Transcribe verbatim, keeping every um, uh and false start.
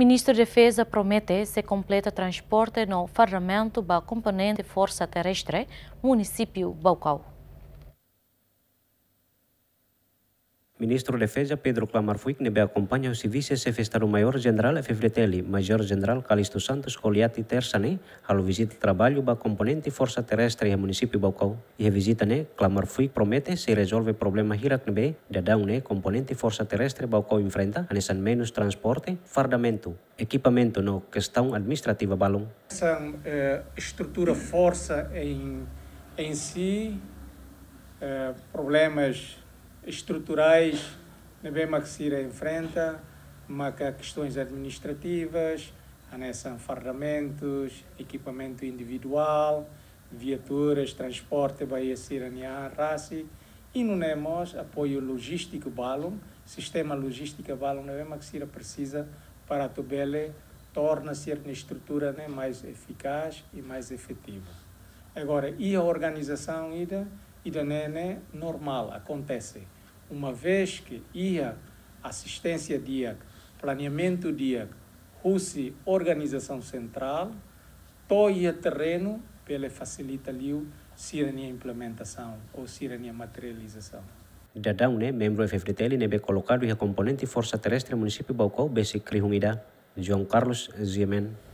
Ministro da Defesa promete se completa transporte no fardamento da componente Força Terrestre, município Baucau. Ministro da Defesa Pedro Clamar Fuic nebe acompanha o Vice-Chefe Estado-Maior-General F F D L, Major-General Calixto Santos Coliati Tersane, ao visita de trabalho da componente Força Terrestre no município Baucau. E a visita né, Clamar Fuic promete se resolve problema hirat nebe, da down né, componente Força Terrestre Baucau enfrenta, a menos transporte, fardamento, equipamento no questão administrativa balão. Essa eh, estrutura força em, em si, eh, problemas estruturais, devemos que se enfrenta, mas questões administrativas, anexam fardamentos, equipamento individual, viaturas, transporte, vai ser a raça, e não temos apoio logístico balão, sistema logístico balão, devemos que se precisa para que o torna-se uma estrutura né, mais eficaz e mais efetiva. Agora, e a organização ida, ida não é normal, acontece. Uma vez que ia assistência dia, planeamento dia, Rússia, organização central, todo o terreno, ele facilita ali se a implementação ou se a materialização. Dadão, né, membro F F D L, nebe colocado e a componente Força Terrestre município Baucau, basic Crihungida, João Carlos Ziemen.